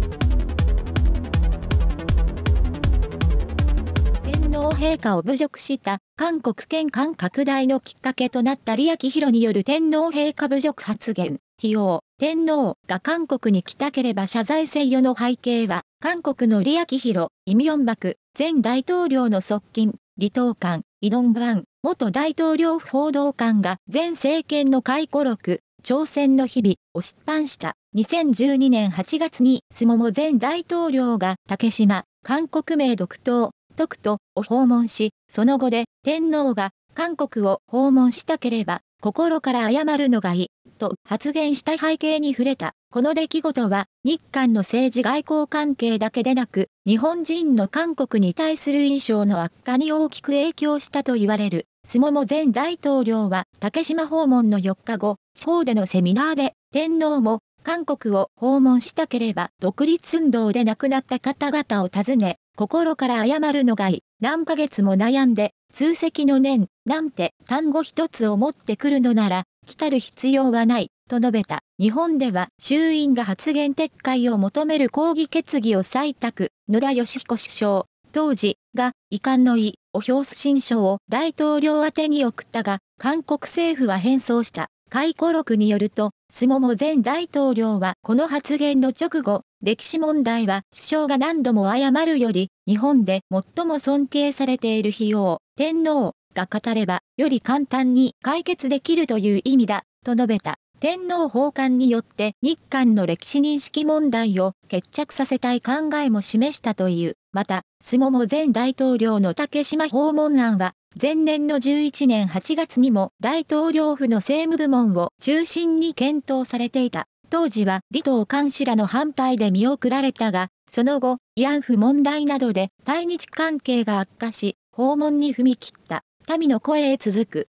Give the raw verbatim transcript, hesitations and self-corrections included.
天皇陛下を侮辱した韓国権限拡大のきっかけとなった李明博による天皇陛下侮辱発言。費用、天皇が韓国に来たければ謝罪せよの背景は、韓国の李明博、イ・ミョンバク前大統領の側近、李東韓、イ・ドングワン元大統領府報道官が前政権の回顧録、朝鮮の日々を出版した。にせんじゅうにねんはちがつにスモモ前大統領が竹島、韓国名独島、徳都を訪問し、その後で天皇が韓国を訪問したければ心から謝るのがいいと発言した背景に触れた。この出来事は日韓の政治外交関係だけでなく日本人の韓国に対する印象の悪化に大きく影響したと言われる。スモモ前大統領は竹島訪問のよっかご、地方でのセミナーで天皇も韓国を訪問したければ独立運動で亡くなった方々を訪ね、心から謝るのがいい。何ヶ月も悩んで、通籍の念、なんて単語一つを持ってくるのなら、来たる必要はない、と述べた。日本では衆院が発言撤回を求める抗議決議を採択。野田佳彦首相、当時が遺憾の意を表す親書を大統領宛てに送ったが、韓国政府は返送した。回顧録によると、スモモ前大統領はこの発言の直後、歴史問題は首相が何度も謝るより、日本で最も尊敬されている費用、天皇が語れば、より簡単に解決できるという意味だ、と述べた。天皇訪韓によって日韓の歴史認識問題を決着させたい考えも示したという。また、スモモ前大統領の竹島訪問案は、前年のじゅういちねんはちがつにも大統領府の政務部門を中心に検討されていた。当時は李東韓氏らの反対で見送られたが、その後、慰安婦問題などで対日関係が悪化し、訪問に踏み切った。民の声へ続く。